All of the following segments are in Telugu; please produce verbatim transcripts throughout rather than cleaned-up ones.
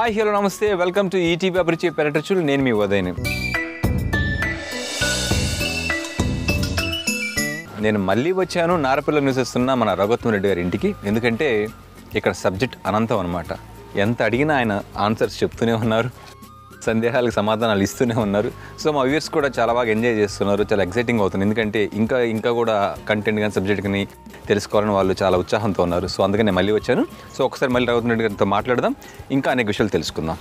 హాయ్ హలో నమస్తే వెల్కమ్ టు ఈటీవీ అభిరుచి పెరటి రుచులు. నేను మీ ఉదయని. నేను మళ్ళీ వచ్చాను నారపల్లి నివసిస్తున్న మన రఘుత్వం రెడ్డి గారి ఇంటికి. ఎందుకంటే ఇక్కడ సబ్జెక్ట్ అనంతం అనమాట. ఎంత అడిగినా ఆయన ఆన్సర్స్ చెప్తూనే ఉన్నారు, సందేహాలకు సమాధానాలు ఇస్తూనే ఉన్నారు. సో మా వ్యూవర్స్ కూడా చాలా బాగా ఎంజాయ్ చేస్తున్నారు, చాలా ఎక్సైటింగ్ అవుతుంది. ఎందుకంటే ఇంకా ఇంకా కూడా కంటెంట్ కానీ సబ్జెక్ట్ కానీ తెలుసుకోవాలని వాళ్ళు చాలా ఉత్సాహంతో ఉన్నారు. సో అందుకని నేను మళ్ళీ వచ్చాను. సో ఒకసారి మళ్ళీ రఘుత్వం రెడ్డి గారితో మాట్లాడదాం, ఇంకా అనేక విషయాలు తెలుసుకుందాం.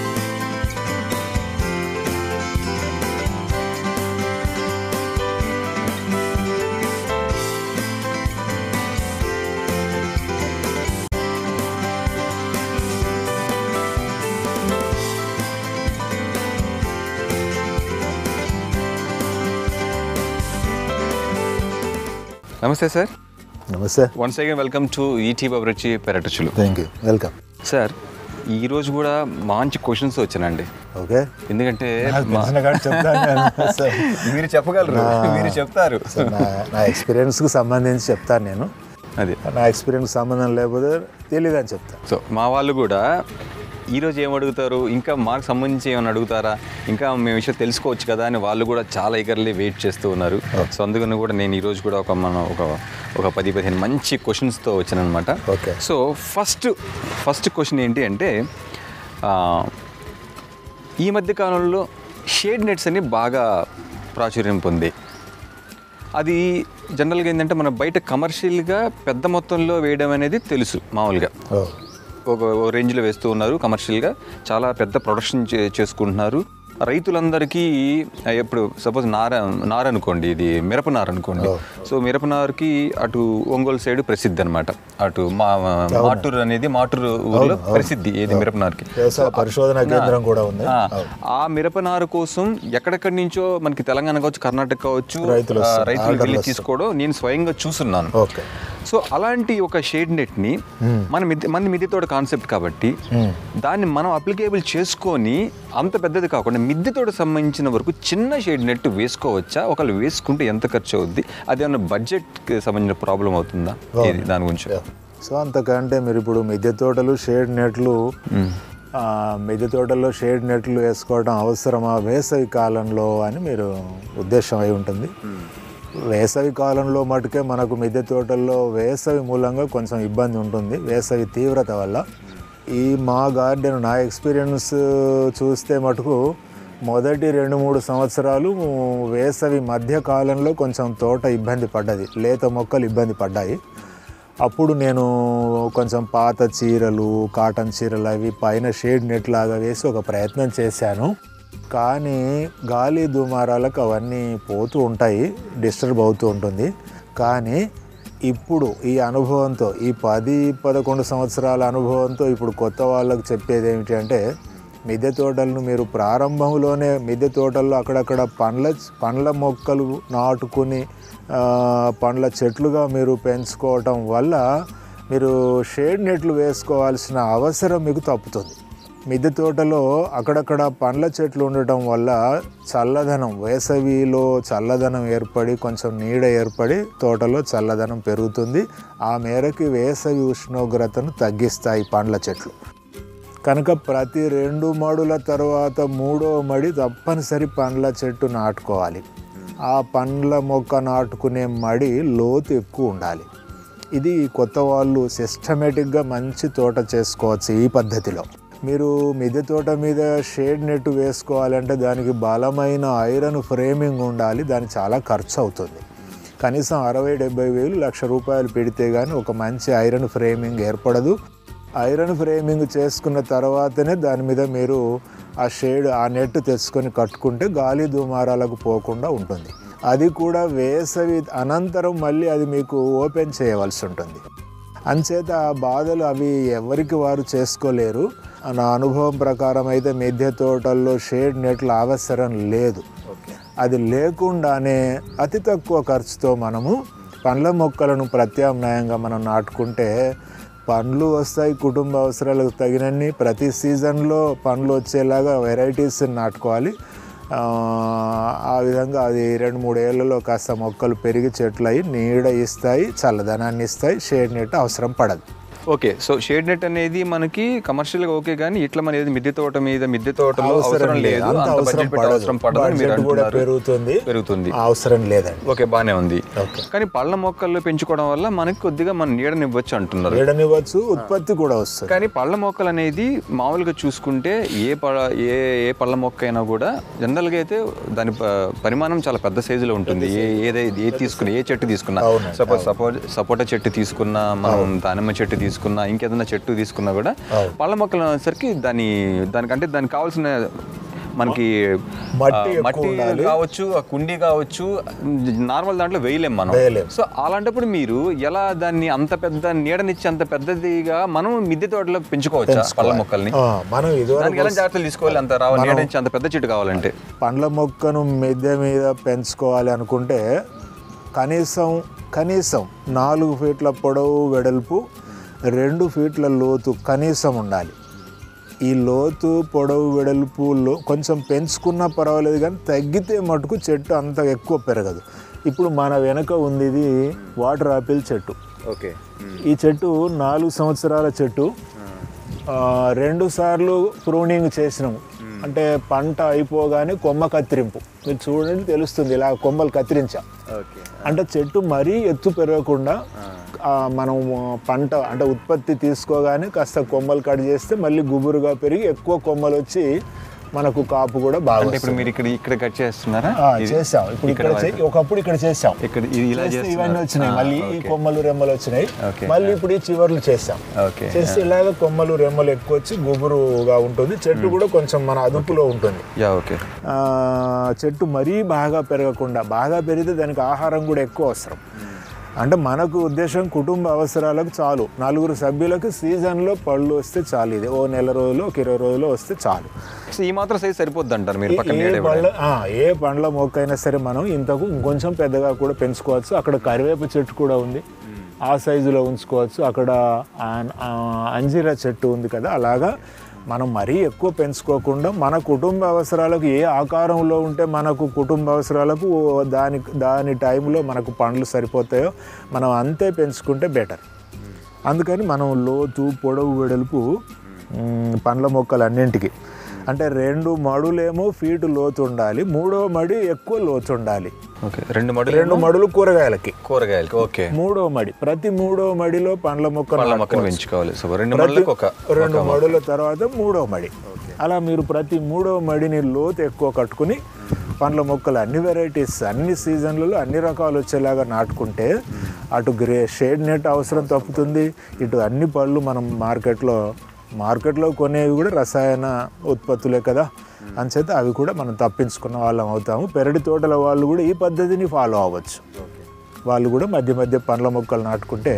నమస్తే సార్. నమస్తే. Once again welcome to ETV Abhiruchi పెరటి రుచులు. Thank you. Welcome sir. ఈరోజు కూడా మంచి క్వశ్చన్స్ వచ్చానండి. ఓకే. ఎందుకంటే మీరు చెప్పగలరు, మీరు చెప్తారు. నా ఎక్స్పీరియన్స్కి సంబంధించి చెప్తాను నేను. అది నా ఎక్స్పీరియన్స్ సంబంధం లేకపోతే తెలియదు అని చెప్తాను. సో మా వాళ్ళు కూడా ఈరోజు ఏం అడుగుతారు, ఇంకా మాకు సంబంధించి ఏమైనా అడుగుతారా, ఇంకా మేము విషయం తెలుసుకోవచ్చు కదా అని వాళ్ళు కూడా చాలా ఈగర్లీ వెయిట్ చేస్తూ ఉన్నారు. సో అందుకని కూడా నేను ఈరోజు కూడా ఒక మన ఒక ఒక పది పదిహేను మంచి క్వశ్చన్స్తో వచ్చాను అనమాట. Okay. So first first question ఏంటి అంటే, ఈ మధ్య కాలంలో షేడ్ నెట్స్ అని బాగా ప్రాచుర్యం పొంది, అది జనరల్గా ఏంటంటే మన బయట కమర్షియల్గా పెద్ద మొత్తంలో వేయడం అనేది తెలుసు, మామూలుగా ఒక రేంజ్లో వేస్తూ ఉన్నారు. కమర్షియల్గా చాలా పెద్ద ప్రొడక్షన్ చే చేసుకుంటున్నారు. రైతులందరికీ ఎప్పుడు సపోజ్ నార నార అనుకోండి, ఇది మిరపనార అనుకోండి. సో మిరపనారకి అటు ఒంగోలు సైడ్ ప్రసిద్ధి అనమాట. అటు మా మాటూరు అనేది మాటూరు ఊరిలో ప్రసిద్ధి ఏది మిరపనారకి. పరిశోధన కేంద్రం కూడా ఉంది. ఆ మిరపనార కోసం ఎక్కడెక్కడి నుంచో మనకి తెలంగాణ కావచ్చు, కర్ణాటక కావచ్చు, రైతులు వెళ్ళి తీసుకోవడం నేను స్వయంగా చూస్తున్నాను. సో అలాంటి ఒక షేడ్ నెట్ని మన మిద్దె మన మిద్దె తోట కాన్సెప్ట్ కాబట్టి దాన్ని మనం అప్లికేబుల్ చేసుకొని అంత పెద్దది కాకుండా మిద్దె తోట సంబంధించిన వరకు చిన్న షేడ్ నెట్ వేసుకోవచ్చా? ఒకవేళ వేసుకుంటే ఎంత ఖర్చు అవుద్ది? అదేమన్నా బడ్జెట్కి సంబంధించిన ప్రాబ్లం అవుతుందా? దాని గురించి. సో అంతకంటే మీరు ఇప్పుడు మిద్దె తోటలు షేడ్ నెట్లు మిద్దె తోటల్లో షేడ్ నెట్లు వేసుకోవడం అవసరమా వేసవి కాలంలో అని మీరు ఉద్దేశం అయి ఉంటుంది. వేసవి కాలంలో మటుకే మనకు మిద్దె తోటల్లో వేసవి మూలంగా కొంచెం ఇబ్బంది ఉంటుంది, వేసవి తీవ్రత వల్ల. ఈ మా గార్డెన్ నా ఎక్స్పీరియన్స్ చూస్తే మటుకు మొదటి రెండు మూడు సంవత్సరాలు వేసవి మధ్య కాలంలో కొంచెం తోట ఇబ్బంది పడ్డది, లేత మొక్కలు ఇబ్బంది పడ్డాయి. అప్పుడు నేను కొంచెం పాత చీరలు, కాటన్ చీరలు అవి పైన షేడ్ నెట్ లాగా వేసి ఒక ప్రయత్నం చేశాను. కానీ గాలి దుమారాలకు అవన్నీ పోతూ ఉంటాయి, డిస్టర్బ్ అవుతూ ఉంటుంది. కానీ ఇప్పుడు ఈ అనుభవంతో, ఈ పది పదకొండు సంవత్సరాల అనుభవంతో ఇప్పుడు కొత్త వాళ్ళకు చెప్పేది ఏమిటి అంటే, మిద్దె తోటలను మీరు ప్రారంభంలోనే మిద్దె తోటల్లో అక్కడక్కడ పండ్ల పండ్ల మొక్కలు నాటుకుని పండ్ల చెట్లుగా మీరు పెంచుకోవటం వల్ల మీరు షేడ్ నెట్లు వేసుకోవాల్సిన అవసరం మీకు తప్పుతుంది. మిద్దె తోటలో అక్కడక్కడ పండ్ల చెట్లు ఉండటం వల్ల చల్లదనం, వేసవిలో చల్లదనం ఏర్పడి కొంచెం నీడ ఏర్పడి తోటలో చల్లదనం పెరుగుతుంది. ఆ మేరకు వేసవి ఉష్ణోగ్రతను తగ్గిస్తాయి పండ్ల చెట్లు. కనుక ప్రతి రెండు మడుల తర్వాత మూడో మడి తప్పనిసరి పండ్ల చెట్టు నాటుకోవాలి. ఆ పండ్ల మొక్క నాటుకునే మడి లోతు ఎక్కువ ఉండాలి. ఇది కొత్త వాళ్ళు సిస్టమేటిక్గా మంచి తోట చేసుకోవచ్చు ఈ పద్ధతిలో. మీరు మిద్దె తోట మీద షేడ్ నెట్ వేసుకోవాలంటే దానికి బలమైన ఐరన్ ఫ్రేమింగ్ ఉండాలి. దానికి చాలా ఖర్చు అవుతుంది. కనీసం అరవై డెబ్బై వేలు లక్ష రూపాయలు పెడితే కానీ ఒక మంచి ఐరన్ ఫ్రేమింగ్ ఏర్పడదు. ఐరన్ ఫ్రేమింగ్ చేసుకున్న తర్వాతనే దాని మీద మీరు ఆ షేడ్ ఆ నెట్ తెచ్చుకొని కట్టుకుంటే గాలి దుమారాలకు పోకుండా ఉంటుంది. అది కూడా వేసవి అనంతరం మళ్ళీ అది మీకు ఓపెన్ చేయవలసి ఉంటుంది. అంచేత ఆ బాధలు అవి ఎవరికి వారు చేసుకోలేరు. నా అనుభవం ప్రకారం అయితే మిద్దె తోటల్లో షేడ్ నెట్ల అవసరం లేదు. అది లేకుండానే అతి తక్కువ ఖర్చుతో మనము పండ్ల మొక్కలను ప్రత్యామ్నాయంగా మనం నాటుకుంటే పండ్లు వస్తాయి, కుటుంబ అవసరాలకు తగినన్ని ప్రతి సీజన్లో పండ్లు వచ్చేలాగా వెరైటీస్ నాటుకోవాలి. ఆ విధంగా అది రెండు మూడు ఏళ్లలో కాస్త మొక్కలు పెరిగి చెట్లు అయ్యి నీడ ఇస్తాయి, చల్లదనాన్ని ఇస్తాయి, షేడ్ నెట్ అవసరం పడదు. ఓకే. సో షేడ్ నెట్ అనేది మనకి కమర్షియల్గా ఓకే, కానీ ఇట్లా మన ఏది మిద్దె తోట మీద మిద్దె తోటలో అవసరం లేదు, అవసరం పడదని మీరు అంటున్నారు. పెరుగుతుంది పెరుగుతుంది అవసరం లేదండి. ఓకే, బాగానే ఉంది. కానీ పళ్ళ మొక్కల్లో పెంచుకోవడం వల్ల మనకి కొద్దిగా మన నీడనివ్వచ్చు అంటున్నారు. నీడనివ్వచ్చు, ఉత్పత్తి కూడా వస్తుంది. కానీ పళ్ళ మొక్కలు అనేది మామూలుగా చూసుకుంటే ఏ ప ఏ ఏ పళ్ళ మొక్క అయినా కూడా జనరల్గా అయితే దాని పరిమాణం చాలా పెద్ద సైజులో ఉంటుంది. ఏ ఏదై ఏ తీసుకున్నా, ఏ చెట్టు తీసుకున్నా, సపోజ్ సపోజ్ సపోటా చెట్టు తీసుకున్నా, మనం దానిమ్మ చెట్టు తీసుకున్నా, ఇంకేదైనా చెట్టు తీసుకున్నా కూడా పళ్ళ మొక్కలు అనేసరికి దాని దానికంటే దానికి కావాల్సిన మనకి మట్టి కావచ్చు, కుండీ కావచ్చు, నార్మల్ దాంట్లో వేయలేం మనం. సో అలాంటప్పుడు మీరు ఎలా దాన్ని అంత పెద్ద నీడనిచ్చి అంత పెద్దదిగా మనం మిద్దె తోటలో పెంచుకోవచ్చు పళ్ళ మొక్కల్ని? మనం దానికి ఎలా జాగ్రత్తలు తీసుకోవాలి అంత రావాలి నీడనిచ్చి అంత పెద్ద చెట్టు కావాలంటే? పండ్ల మొక్కను మిద్దె మీద పెంచుకోవాలి అనుకుంటే కనీసం కనీసం నాలుగు ఫీట్ల పొడవు వెడల్పు, రెండు ఫీట్ల లోతు కనీసం ఉండాలి. ఈ లోతు పొడవు వెడల్పులో కొంచెం పెంచుకున్నా పర్వాలేదు, కానీ తగ్గితే మటుకు చెట్టు అంత ఎక్కువ పెరగదు. ఇప్పుడు మన వెనక ఉంది ఇది వాటర్ ఆపిల్ చెట్టు. ఓకే. ఈ చెట్టు నాలుగు సంవత్సరాల చెట్టు. రెండు సార్లు ప్రూనింగ్ చేసినాము, అంటే పంట అయిపోగానే కొమ్మ కత్తిరింపు. మీరు చూడండి తెలుస్తుంది, ఇలా కొమ్మలు కత్తిరించాం. అంటే చెట్టు మరీ ఎత్తు పెరగకుండా మనం పంట అంటే ఉత్పత్తి తీసుకోగానే కాస్త కొమ్మలు కట్ చేస్తే మళ్ళీ గుబురుగా పెరిగి ఎక్కువ కొమ్మలు వచ్చి మనకు కాపు కూడా బాగా. ఇప్పుడు మీరు ఇక్కడ ఇక్కడ కట్ చేస్తున్నారా? చేసాం. ఇప్పుడు ఇక్కడ ఒకప్పుడు ఇక్కడ చేసాం, ఇక్కడ ఇవన్నీ వచ్చినాయి, మళ్ళీ ఈ కొమ్మలు రెమ్మలు వచ్చినాయి, మళ్ళీ ఇప్పుడు ఈ చివర్లు చేసాం. చేస్తే ఇలాగ కొమ్మలు రెమ్మలు ఎక్కువ వచ్చి గుబురుగా ఉంటుంది. చెట్టు కూడా కొంచెం మన అదుపులో ఉంటుంది. చెట్టు మరీ బాగా పెరగకుండా, బాగా పెరిగితే దానికి ఆహారం కూడా ఎక్కువ అవసరం. అంటే మనకు ఉద్దేశం కుటుంబ అవసరాలకు చాలు, నలుగురు సభ్యులకు సీజన్లో పళ్ళు వస్తే చాలు. ఇది ఓ నెల రోజులు ఒక ఇరవై రోజులు వస్తే చాలు. ఈ మాత్రం సైజ్ సరిపోద్ది అంటారు మీరు? ఏ పండ్ల ఏ పండ్ల మొక్క అయినా సరే మనం ఇంతకు ఇంకొంచెం పెద్దగా కూడా పెంచుకోవచ్చు. అక్కడ కరివేప చెట్టు కూడా ఉంది, ఆ సైజులో ఉంచుకోవచ్చు. అక్కడ అంజీరా చెట్టు ఉంది కదా, అలాగా మనం మరీ ఎక్కువ పెంచుకోకుండా మన కుటుంబ అవసరాలకు ఏ ఆకారంలో ఉంటే మనకు కుటుంబ అవసరాలకు దాని దాని టైంలో మనకు పండ్లు సరిపోతాయో మనం అంతే పెంచుకుంటే బెటర్. అందుకని మనం లోతు పొడవు వెడల్పు పండ్ల మొక్కలు అన్నింటికి అంటే రెండు మడులేమో ఫీటు లోతు ఉండాలి, మూడో మడి ఎక్కువ లోతు ఉండాలి. ఓకే. రెండు మడులు రెండు మడులు కూరగాయలకి కూరగాయలకి ఓకే. మూడో మడి, ప్రతి మూడో మడిలో పండ్ల మొక్కలు పెంచుకోవాలి. రెండు మడుల తర్వాత మూడో మడి. అలా మీరు ప్రతి మూడో మడిని లోతు ఎక్కువ కట్టుకుని పండ్ల మొక్కలు అన్ని వెరైటీస్ అన్ని సీజన్లలో అన్ని రకాలు వచ్చేలాగా నాటుకుంటే అటు గ్రే షేడ్ నెట్ అవసరం తప్పుతుంది, ఇటు అన్ని పళ్ళు మనం మార్కెట్లో మార్కెట్లో కొనేవి కూడా రసాయన ఉత్పత్తులే కదా, అంచేత అవి కూడా మనం తప్పించుకున్న వాళ్ళం అవుతాము. పెరటి తోటల వాళ్ళు కూడా ఈ పద్ధతిని ఫాలో అవ్వచ్చు. వాళ్ళు కూడా మధ్య మధ్య పండ్ల మొక్కలు నాటుకుంటే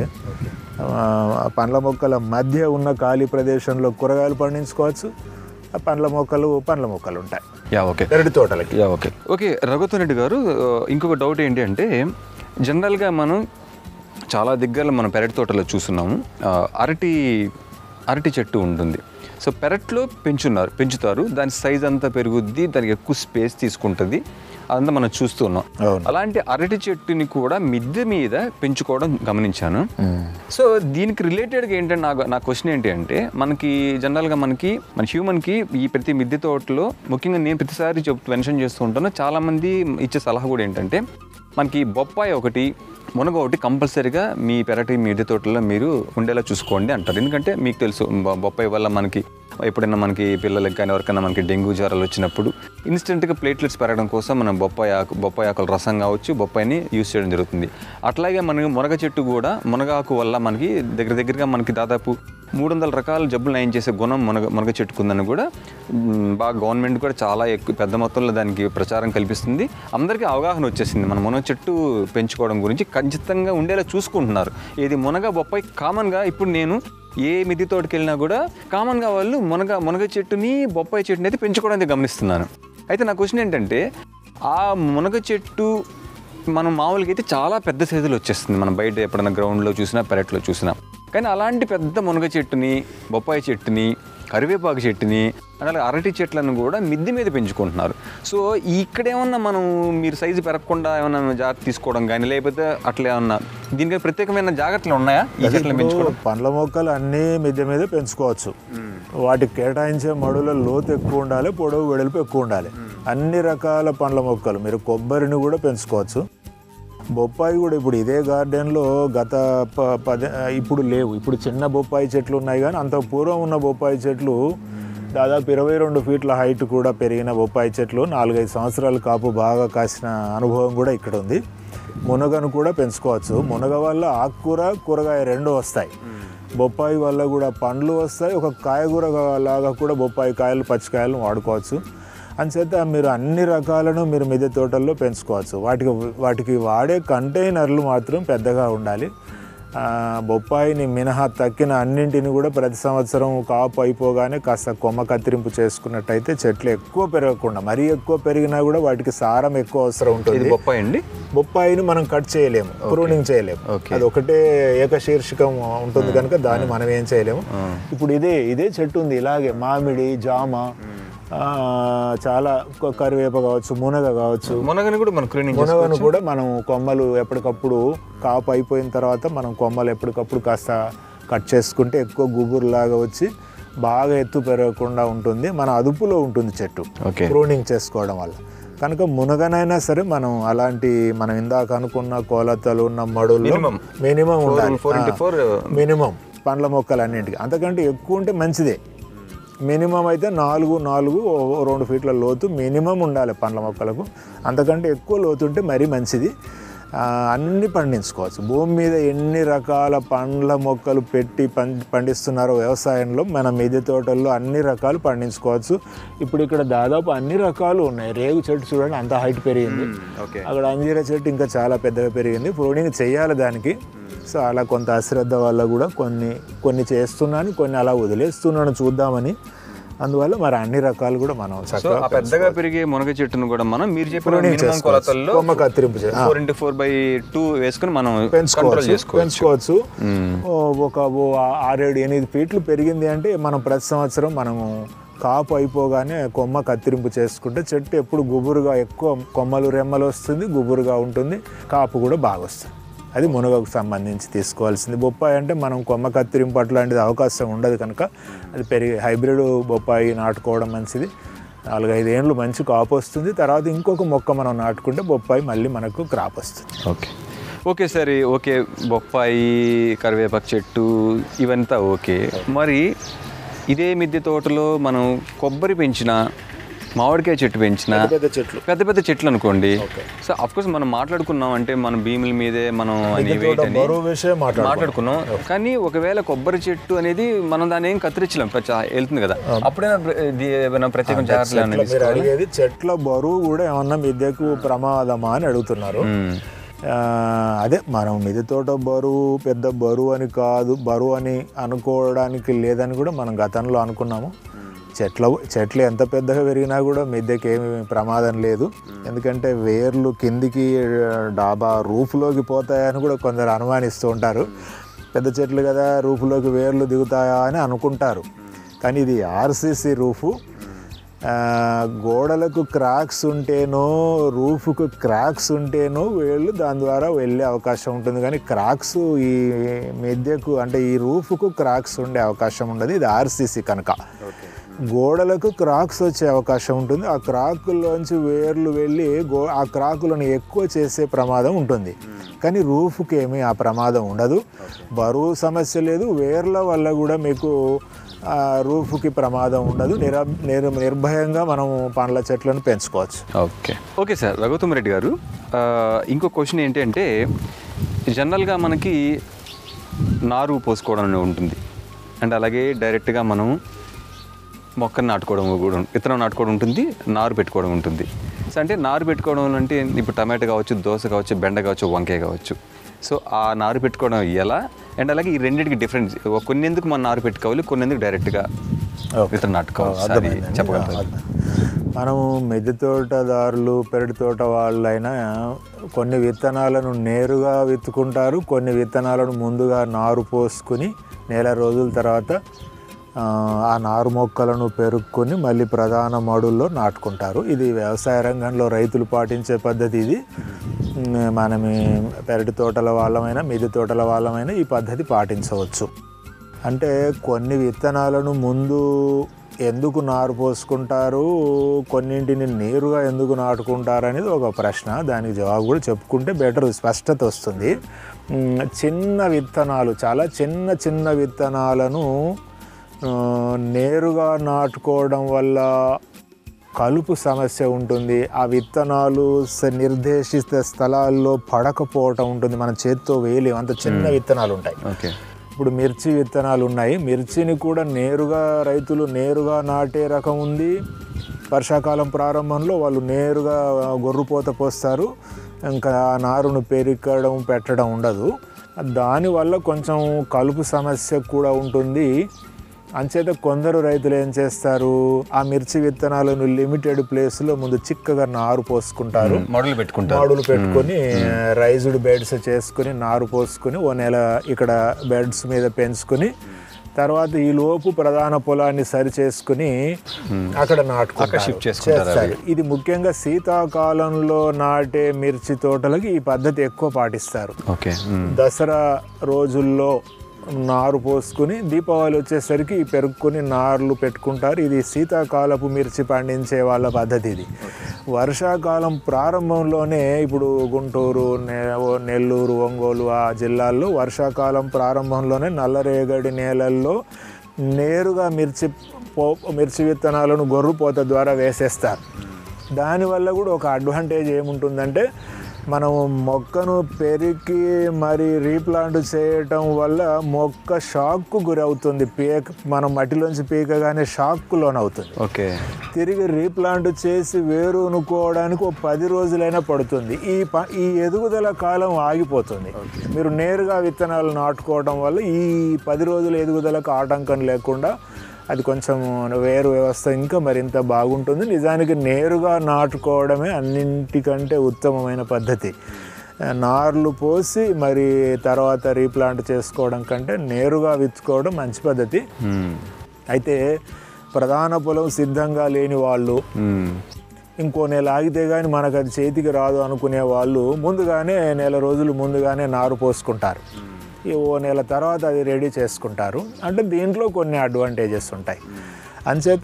పండ్ల మొక్కల మధ్య ఉన్న ఖాళీ ప్రదేశంలో కూరగాయలు పండించుకోవచ్చు, ఆ పండ్ల మొక్కలు పండ్ల మొక్కలు ఉంటాయి. Yeah okay. పెరటి తోటలకి. Yeah okay. Okay Raghuvaran Reddy గారు, ఇంకొక డౌట్ ఏంటి అంటే జనరల్గా మనం చాలా దగ్గరలో మనం పెరటి తోటలో చూస్తున్నాము, అరటి అరటి చెట్టు ఉంటుంది. సో పెరట్లో పెంచున్నారు పెంచుతారు దాని సైజ్ అంతా పెరుగుద్ది, దానికి ఎక్కువ స్పేస్ తీసుకుంటుంది, అదంతా మనం చూస్తున్నాం. అలాంటి అరటి చెట్టుని కూడా మిద్దె మీద పెంచుకోవడం గమనించాను. సో దీనికి రిలేటెడ్గా ఏంటంటే నా నా క్వశ్చన్ ఏంటి అంటే, మనకి జనరల్గా మనకి మన హ్యూమన్కి ఈ ప్రతి మిద్దె తోటలో ముఖ్యంగా నేను ప్రతిసారి చెప్తూ మెన్షన్ చేస్తూ ఉంటాను, చాలామంది ఇచ్చే సలహా కూడా ఏంటంటే మనకి బొప్పాయి ఒకటి మునగ ఒకటి కంపల్సరీగా మీ పెరటి మిద్దె తోటలో మీరు ఉండేలా చూసుకోండి అంటారు. ఎందుకంటే మీకు తెలుసు బొప్పాయి వల్ల మనకి ఎప్పుడైనా మనకి పిల్లలకి కానీ ఎవరికైనా మనకి డెంగ్యూ జ్వరాలు వచ్చినప్పుడు ఇన్స్టెంట్గా ప్లేట్లెట్స్ పెరగడం కోసం మనం బొప్పాయి ఆకు బొప్పాయి ఆకుల రసం కావచ్చు బొప్పాయిని యూజ్ చేయడం జరుగుతుంది. అట్లాగే మనకి మునగ చెట్టు కూడా మునగాకు వల్ల మనకి దగ్గర దగ్గరగా మనకి దాదాపు మూడు వందల రకాల జబ్బులు నయం చేసే గుణం మునగ మునగ చెట్టుకుందని కూడా బాగా గవర్నమెంట్ కూడా చాలా ఎక్కువ పెద్ద మొత్తంలో దానికి ప్రచారం కల్పిస్తుంది. అందరికీ అవగాహన వచ్చేసింది మన మునగ చెట్టు పెంచుకోవడం గురించి ఖచ్చితంగా ఉండేలా చూసుకుంటున్నారు. ఇది మునగ బొప్పాయి కామన్గా ఇప్పుడు నేను ఏ మిద్దె తోటకి వెళ్ళినా కూడా కామన్గా వాళ్ళు మునగ మునగ చెట్టుని బొప్పాయి చెట్టుని అయితే పెంచుకోవడానికి గమనిస్తున్నాను. అయితే నా క్వశ్చన్ ఏంటంటే, ఆ మునగ చెట్టు మనం మామూలుగా అయితే చాలా పెద్ద సైజులో వచ్చేస్తుంది, మనం బయట ఎప్పుడైనా గ్రౌండ్లో చూసినా పెరట్లో చూసినా. కానీ అలాంటి పెద్ద మునగ చెట్టుని బొప్పాయి చెట్టుని కరివేపాకు చెట్టుని అలాగే అరటి చెట్లను కూడా మిద్దె మీద పెంచుకుంటున్నారు. సో ఇక్కడ ఏమన్నా మనం మీరు సైజు పెరగకుండా ఏమన్నా జాగ్రత్త తీసుకోవడం కానీ లేకపోతే అట్లా ఏమన్నా దీనికి ప్రత్యేకమైన జాగ్రత్తలు ఉన్నాయా ఈ చెట్లను పెంచుకోవడం? పండ్ల మొక్కలు అన్నీ మిద్దె మీద పెంచుకోవచ్చు. వాటికి కేటాయించే మడుల లోతు ఎక్కువ ఉండాలి, పొడవు వెడల్పు ఎక్కువ ఉండాలి. అన్ని రకాల పండ్ల మొక్కలు మీరు కొబ్బరిని కూడా పెంచుకోవచ్చు. బొప్పాయి కూడా ఇప్పుడు ఇదే గార్డెన్లో గత ప పది ఇప్పుడు లేవు, ఇప్పుడు చిన్న బొప్పాయి చెట్లు ఉన్నాయి. కానీ అంత పూర్వం ఉన్న బొప్పాయి చెట్లు దాదాపు ఇరవై రెండు ఫీట్ల హైట్ కూడా పెరిగిన బొప్పాయి చెట్లు నాలుగైదు సంవత్సరాలు కాపు బాగా కాసిన అనుభవం కూడా ఇక్కడ ఉంది. మునగను కూడా పెంచుకోవచ్చు. మునగ వల్ల ఆకుకూర కూరగాయ రెండు వస్తాయి. బొప్పాయి వల్ల కూడా పండ్లు వస్తాయి. ఒక కాయగూర లాగా కూడా బొప్పాయి కాయలు పచ్చికాయలను వాడుకోవచ్చు. అంచేత మీరు అన్ని రకాలను మీరు మిద్దె తోటల్లో పెంచుకోవచ్చు. వాటికి వాటికి వాడే కంటైనర్లు మాత్రం పెద్దగా ఉండాలి. బొప్పాయిని మినహా తక్కిన అన్నింటిని కూడా ప్రతి సంవత్సరం కాపు అయిపోగానే కాస్త కొమ్మ కత్తిరింపు చేసుకున్నట్టయితే చెట్లు ఎక్కువ పెరగకుండా, మరీ ఎక్కువ పెరిగినా కూడా వాటికి సారం ఎక్కువ అవసరం ఉంటుంది. బొప్పాయి అండి, బొప్పాయిని మనం కట్ చేయలేము, ప్రూనింగ్ చేయలేము. అది ఒకటే ఏకశీర్షికం ఉంటుంది కనుక దాన్ని మనం ఏం చేయలేము. ఇప్పుడు ఇదే ఇదే చెట్టు ఉంది ఇలాగే మామిడి, జామ, చాలా కరివేప కావచ్చు, మునగ కావచ్చు. మునగను కూడా మనం మునగను కూడా మనం కొమ్మలు ఎప్పటికప్పుడు కాపు అయిపోయిన తర్వాత మనం కొమ్మలు ఎప్పటికప్పుడు కాస్త కట్ చేసుకుంటే ఎక్కువ గుబురులాగా వచ్చి బాగా ఎత్తు పెరగకుండా ఉంటుంది. మన అదుపులో ఉంటుంది చెట్టు ప్రూనింగ్ చేసుకోవడం వల్ల. కనుక మునగనైనా సరే మనం అలాంటి మనం ఇందాక అనుకున్న కోలతలు ఉన్న మడులు మినిమం ఉండాలి. మినిమం పండ్ల మొక్కలు అన్నింటికి అంతకంటే ఎక్కువ ఉంటే మంచిదే. మినిమం అయితే నాలుగు నాలుగు రెండు ఫీట్ల లోతు మినిమం ఉండాలి పండ్ల మొక్కలకు. అంతకంటే ఎక్కువ లోతు ఉంటే మరీ మంచిది. అన్నీ పండించుకోవచ్చు. భూమి మీద ఎన్ని రకాల పండ్ల మొక్కలు పెట్టి పండిస్తున్నారో వ్యవసాయంలో మన మిద్దె తోటల్లో అన్ని రకాలు పండించుకోవచ్చు. ఇప్పుడు ఇక్కడ దాదాపు అన్ని రకాలు ఉన్నాయి. రేగు చెట్టు చూడండి అంత హైట్ పెరిగింది. అక్కడ అంజీర చెట్టు ఇంకా చాలా పెద్దగా పెరిగింది. ప్రూనింగ్ చేయాలి దానికి. సో అలా కొంత అశ్రద్ధ వల్ల కూడా కొన్ని కొన్ని చేస్తున్నాను, కొన్ని అలా వదిలేస్తున్నాను చూద్దామని. అందువల్ల మరి అన్ని రకాలు కూడా మనం పెద్దగా పెరిగే మునగ చెట్టును కూడా మనం మీరు చెప్పిన కొలతల్లో కొమ్మ కత్తిరింపు four into four by two వేసుకుని మనం పెంచుకోవచ్చు. ఒక ఆరేడు ఎనిమిది ఫీట్లు పెరిగింది అంటే మనం ప్రతి సంవత్సరం మనము కాపు అయిపోగానే కొమ్మ కత్తిరింపు చేసుకుంటే చెట్టు ఎప్పుడు గుబురుగా ఎక్కువ కొమ్మలు రెమ్మలు వస్తుంది, గుబురుగా ఉంటుంది, కాపు కూడా బాగా వస్తుంది. అది మునగకు సంబంధించి తీసుకోవాల్సింది. బొప్పాయి అంటే మనం కొమ్మ కత్తిరింపు అట్లాంటిది అవకాశం ఉండదు కనుక అది పెరిగి హైబ్రిడ్ బొప్పాయి నాటుకోవడం మంచిది. నాలుగైదు ఏళ్ళు మంచి కాపు వస్తుంది. తర్వాత ఇంకొక మొక్క మనం నాటుకుంటే బొప్పాయి మళ్ళీ మనకు క్రాప్ వస్తుంది. ఓకే ఓకే సరే ఓకే బొప్పాయి, కరివేపాకు చెట్టు ఇవంతా ఓకే. మరి ఇదే మిద్దె తోటలో మనం కొబ్బరి పెంచిన, మామిడికాయ చెట్టు పెంచిన, పెద్ద చెట్లు పెద్ద పెద్ద చెట్లు అనుకోండి. సో అఫ్కోర్స్ మనం మాట్లాడుకున్నాం అంటే మన భీముల మీదే మనం మాట్లాడుకున్నాం. కానీ ఒకవేళ కొబ్బరి చెట్టు అనేది మనం దాన్ని ఏం కత్తిరించలేం, వెళ్తుంది కదా, అప్పుడైనా ప్రత్యేకం జాగ్రత్తలు అడిగేది. చెట్ల బరువు కూడా ఏమన్నా మిద్దెకు ప్రమాదమా అని అడుగుతున్నారు. అదే మనం మిద్దె తోట బరువు పెద్ద బరువు అని కాదు, బరువు అని అనుకోవడానికి లేదని కూడా మనం గతంలో అనుకున్నాము. చెట్ల చెట్లు ఎంత పెద్దగా పెరిగినా కూడా మిద్దెకి ఏమి ప్రమాదం లేదు. ఎందుకంటే వేర్లు కిందికి డాబా రూఫ్లోకి పోతాయని కూడా కొందరు అనుమానిస్తూ ఉంటారు. పెద్ద చెట్లు కదా రూఫ్లోకి వేర్లు దిగుతాయా అని అనుకుంటారు. కానీ ఇది ఆర్సీసీ రూఫు. గోడలకు క్రాక్స్ ఉంటేనో రూఫ్కు క్రాక్స్ ఉంటేనో వేళ్ళు దాని ద్వారా వెళ్ళే అవకాశం ఉంటుంది. కానీ క్రాక్స్ ఈ మిద్దెకు అంటే ఈ రూఫ్కు క్రాక్స్ ఉండే అవకాశం ఉండదు. ఇది ఆర్సీసీ కనుక గోడలకు క్రాక్స్ వచ్చే అవకాశం ఉంటుంది. ఆ క్రాకుల్లోంచి వేర్లు వెళ్ళి గో ఆ క్రాకులను ఎక్కువ చేసే ప్రమాదం ఉంటుంది. కానీ రూఫ్కి ఏమీ ఆ ప్రమాదం ఉండదు. బరువు సమస్య లేదు. వేర్ల వల్ల కూడా మీకు రూఫ్కి ప్రమాదం ఉండదు. నిర నిర్ నిర్భయంగా మనం పండ్ల చెట్లను పెంచుకోవచ్చు. ఓకే ఓకే సార్ రఘుతుమరెడ్డి గారు, ఇంకో క్వశ్చన్ ఏంటంటే జనరల్గా మనకి నారు పోసుకోవడం అనేది ఉంటుంది అండ్ అలాగే డైరెక్ట్గా మనం మొక్కను నాటుకోవడం కూడా విత్తనం నాటుకోవడం ఉంటుంది, నారు పెట్టుకోవడం ఉంటుంది. సో అంటే నారు పెట్టుకోవడం అంటే ఇప్పుడు టమాటో కావచ్చు, దోస కావచ్చు, బెండ కావచ్చు, వంకాయ కావచ్చు. సో ఆ నారు పెట్టుకోవడం ఎలా అండ్ అలాగే ఈ రెండింటికి డిఫరెన్స్, కొన్ని ఎందుకు మనం నారు పెట్టుకోవాలి, కొన్ని ఎందుకు డైరెక్ట్గా విత్తనం నాటుకోవాలి చెప్పగలుగుతారు? మనము మిద్దె తోటదారులు పెరటి తోట వాళ్ళైనా కొన్ని విత్తనాలను నేరుగా విత్తుకుంటారు, కొన్ని విత్తనాలను ముందుగా నారు పోసుకుని నెల రోజుల తర్వాత ఆ నారు మొక్కలను పెరుక్కొని మళ్ళీ ప్రధాన మడుల్లో నాటుకుంటారు. ఇది వ్యవసాయ రంగంలో రైతులు పాటించే పద్ధతి. ఇది మనం పెరటి తోటల వాళ్ళమైనా మిద్దె తోటల వాళ్ళమైనా ఈ పద్ధతి పాటించవచ్చు. అంటే కొన్ని విత్తనాలను ముందు ఎందుకు నారు పోసుకుంటారు, కొన్నింటిని నేరుగా ఎందుకు నాటుకుంటారు అనేది ఒక ప్రశ్న. దానికి జవాబు కూడా చెప్పుకుంటే బెటర్, స్పష్టత వస్తుంది. చిన్న విత్తనాలు, చాలా చిన్న చిన్న విత్తనాలను నేరుగా నాటుకోవడం వల్ల కలుపు సమస్య ఉంటుంది. ఆ విత్తనాలు నిర్దేశిత స్థలాల్లో పడకపోవటం ఉంటుంది. మన చేత్తో వేయలేం, అంత చిన్న విత్తనాలు ఉంటాయి. ఓకే, ఇప్పుడు మిర్చి విత్తనాలు ఉన్నాయి. మిర్చిని కూడా నేరుగా రైతులు నేరుగా నాటే రకం ఉంది. వర్షాకాలం ప్రారంభంలో వాళ్ళు నేరుగా గొర్రుపోత పోస్తారు. ఇంకా నారును పెరికడం పెట్టడం ఉండదు. దానివల్ల కొంచెం కలుపు సమస్య కూడా ఉంటుంది. అంచేత కొందరు రైతులు ఏం చేస్తారు, ఆ మిర్చి విత్తనాలను లిమిటెడ్ ప్లేస్లో ముందు చిక్కగా నారు పోసుకుంటారు. మడులు పెట్టుకుంటారు. మడులు పెట్టుకొని రైజ్డ్ బెడ్స్ చేసుకుని నారు పోసుకొని ఓ నెల ఇక్కడ బెడ్స్ మీద పెంచుకొని తర్వాత ఈ లోపు ప్రధాన పొలాన్ని సరి చేసుకుని అక్కడ నాటుకుంటారు. ఇది ముఖ్యంగా శీతాకాలంలో నాటే మిర్చి తోటలకి ఈ పద్ధతి ఎక్కువ పాటిస్తారు. దసరా రోజుల్లో నారు పోసుకుని దీపావళి వచ్చేసరికి పెరుక్కొని నార్లు పెట్టుకుంటారు. ఇది శీతాకాలపు మిర్చి పండించే వాళ్ళ పద్ధతి. ఇది వర్షాకాలం ప్రారంభంలోనే ఇప్పుడు గుంటూరు, నెల్లూరు, ఒంగోలు ఆ జిల్లాల్లో వర్షాకాలం ప్రారంభంలోనే నల్లరేగడి నేలల్లో నేరుగా మిర్చి పో మిర్చి విత్తనాలను గొర్రుపోత ద్వారా వేసేస్తారు. దానివల్ల కూడా ఒక అడ్వాంటేజ్ ఏముంటుందంటే, మనం మొక్కను పెరికి మరి రీప్లాంట్ చేయటం వల్ల మొక్క షాక్కు గురవుతుంది. పీక మనం మట్టిలోంచి పీకగానే షాక్కు లోనవుతుంది. ఓకే, తిరిగి రీప్లాంట్ చేసి వేరు అనుకోవడానికి ఒక పది రోజులైనా పడుతుంది. ఈ ప ఈ ఎదుగుదల కాలం ఆగిపోతుంది. మీరు నేరుగా విత్తనాలు నాటుకోవడం వల్ల ఈ పది రోజుల ఎదుగుదలకు ఆటంకం లేకుండా అది కొంచెం వేరు వ్యవస్థ ఇంకా మరింత బాగుంటుంది. నిజానికి నేరుగా నాటుకోవడమే అన్నింటికంటే ఉత్తమమైన పద్ధతి. నార్లు పోసి మరి తర్వాత రీప్లాంట్ చేసుకోవడం కంటే నేరుగా విత్తుకోవడం మంచి పద్ధతి. అయితే ప్రధాన పొలం సిద్ధంగా లేని వాళ్ళు, ఇంకో నెల ఆగితే కానీ మనకు అది చేతికి రాదు అనుకునే వాళ్ళు ముందుగానే నెల రోజులు ముందుగానే నారు పోసుకుంటారు. ఓ నెల తర్వాత అది రెడీ చేసుకుంటారు. అంటే దీంట్లో కొన్ని అడ్వాంటేజెస్ ఉంటాయి. అంచేత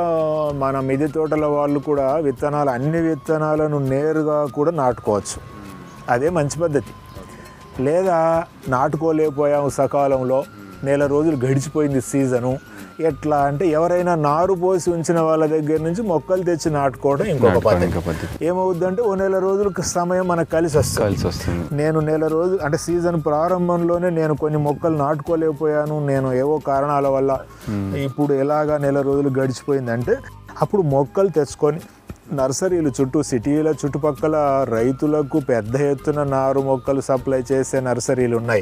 మన మిద్దె తోటల వాళ్ళు కూడా విత్తనాలు అన్ని విత్తనాలను నేరుగా కూడా నాటుకోవచ్చు. అదే మంచి పద్ధతి. లేదా నాటుకోలేకపోయాము సకాలంలో, నెల రోజులు గడిచిపోయింది సీజను, ఎట్లా అంటే ఎవరైనా నారు పోసి ఉంచిన వాళ్ళ దగ్గర నుంచి మొక్కలు తెచ్చి నాటుకోవడం ఇంకొక పద్ధతి. ఏమవుద్దంటే ఓ నెల రోజులకు సమయం మనకు కలిసి వస్తుంది. నేను నెల రోజులు అంటే సీజన్ ప్రారంభంలోనే నేను కొన్ని మొక్కలు నాటుకోలేకపోయాను, నేను ఏవో కారణాల వల్ల ఇప్పుడు ఎలాగా నెల రోజులు గడిచిపోయిందంటే అప్పుడు మొక్కలు తెచ్చుకొని నర్సరీలు చుట్టూ సిటీల చుట్టుపక్కల రైతులకు పెద్ద ఎత్తున నారు మొక్కలు సప్లై చేసే నర్సరీలు ఉన్నాయి.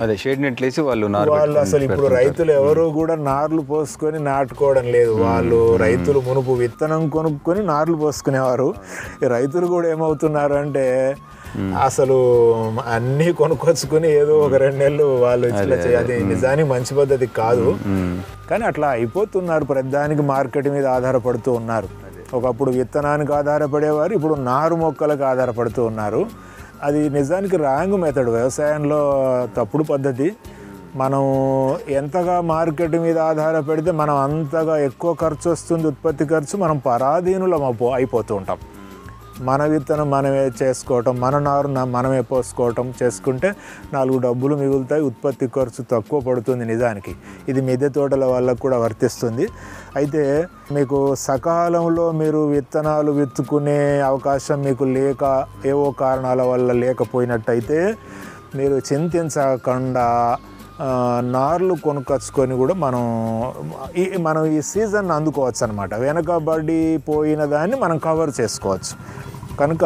వాళ్ళు అసలు ఇప్పుడు రైతులు ఎవరు కూడా నార్లు పోసుకొని నాటుకోవడం లేదు. వాళ్ళు రైతులు మునుపు విత్తనం కొనుక్కొని నార్లు పోసుకునేవారు. రైతులు కూడా ఏమవుతున్నారు అంటే అసలు అన్నీ కొనుక్కొచ్చుకొని ఏదో ఒక రెండు నెలలు వాళ్ళు ఇట్లా అది నిజానికి మంచి పద్ధతి కాదు. కానీ అట్లా అయిపోతున్నారు. ప్రతిదానికి మార్కెట్ మీద ఆధారపడుతూ ఉన్నారు. ఒకప్పుడు విత్తనానికి ఆధారపడేవారు, ఇప్పుడు నారు మొక్కలకు ఆధారపడుతూ ఉన్నారు. అది నిజానికి రాంగ్ మెథడ్, వ్యవసాయంలో తప్పుడు పద్ధతి. మనం ఎంతగా మార్కెట్ మీద ఆధారపడితే మనం అంతగా ఎక్కువ ఖర్చు వస్తుంది, ఉత్పత్తి ఖర్చు. మనం పరాధీనులం అయిపోతూ ఉంటాం. మన విత్తనం మనమే చేసుకోవటం, మన నారు మనమే పోసుకోవటం చేసుకుంటే నాలుగు డబ్బులు మిగులుతాయి, ఉత్పత్తి ఖర్చు తక్కువ పడుతుంది. నిజానికి ఇది మిద్దె తోటల వాళ్ళకు కూడా వర్తిస్తుంది. అయితే మీకు సకాలంలో మీరు విత్తనాలు విత్తుకునే అవకాశం మీకు లేక ఏవో కారణాల వల్ల లేకపోయినట్టయితే మీరు చింతించకుండా నార్లు కొనుక్కొచ్చుకొని కూడా మనం ఈ మనం ఈ సీజన్ అందుకోవచ్చు అనమాట. వెనకబడి పోయిన దాన్ని మనం కవర్ చేసుకోవచ్చు. కనుక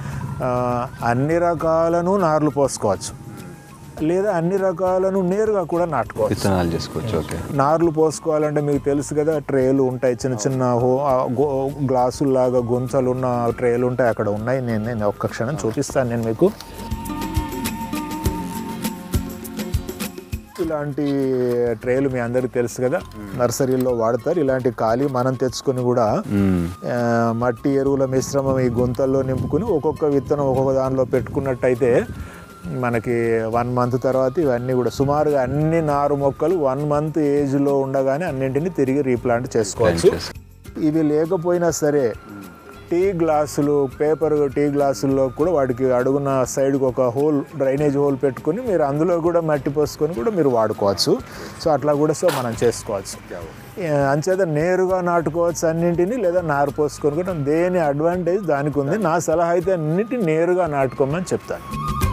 అన్ని రకాలను నార్లు పోసుకోవచ్చు, లేదా అన్ని రకాలను నేరుగా కూడా నాటుకోవచ్చు, విత్తనాలు చేసుకోవచ్చు. ఓకే, నార్లు పోసుకోవాలంటే మీకు తెలుసు కదా, ట్రేలు ఉంటాయి, చిన్న చిన్న గ్లాసుల్లాగా గుంచలు ఉన్న ట్రేలు ఉంటాయి, అక్కడ ఉన్నాయి. నేను నేను ఒక్క క్షణం చూపిస్తాను నేను మీకు. లాంటి ట్రేలు మీ అందరికి తెలుసు కదా, నర్సరీలో వాడతారు. ఇలాంటి ఖాళీ మనం తెచ్చుకొని కూడా మట్టి ఎరువుల మిశ్రమం ఈ గుంతల్లో నింపుకుని ఒక్కొక్క విత్తనం ఒక్కొక్క దానిలో పెట్టుకున్నట్టయితే మనకి వన్ మంత్ తర్వాత ఇవన్నీ కూడా సుమారుగా అన్ని నారు మొక్కలు వన్ మంత్ ఏజ్లో ఉండగానే అన్నింటినీ తిరిగి రీప్లాంట్ చేసుకోవచ్చు. ఇవి లేకపోయినా సరే టీ గ్లాసులు, పేపర్ టీ గ్లాసుల్లో కూడా వాటికి అడుగున సైడ్కి ఒక హోల్, డ్రైనేజ్ హోల్ పెట్టుకుని మీరు అందులో కూడా మట్టి పోసుకొని కూడా మీరు వాడుకోవచ్చు. సో అట్లా కూడా సో మనం చేసుకోవచ్చు. అంచేత నేరుగా నాటుకోవచ్చు అన్నింటినీ, లేదా నారు పోసుకొని కూడా దేని అడ్వాంటేజ్ దానికి ఉంది. నా సలహా అయితే అన్నింటినీ నేరుగా నాటుకోమని చెప్తాను.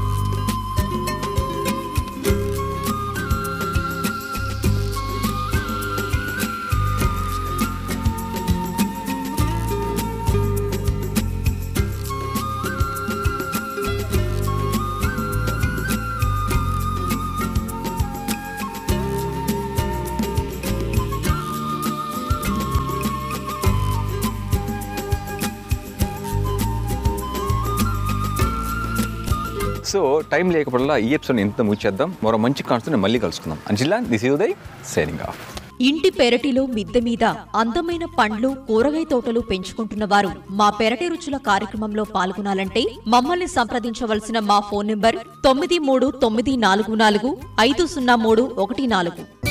సో టైం లేకపోవడం ఈ ఎపిసోడ్ ఇంత ముగిచేద్దాం. మరో మంచి కాన్సెప్ట్ మళ్ళీ కలుసుకుందాం. అంజిలా, this is Uday signing off. ఇంటి పెరటిలో మిద్దె మీద అందమైన పండ్లు, కూరగాయ తోటలు పెంచుకుంటున్న వారు మా పెరటి రుచుల కార్యక్రమంలో పాల్గొనాలంటే మమ్మల్ని సంప్రదించవలసిన మా ఫోన్ నెంబర్ తొమ్మిది మూడు తొమ్మిది నాలుగు నాలుగు ఐదు సున్నా మూడు ఒకటి నాలుగు.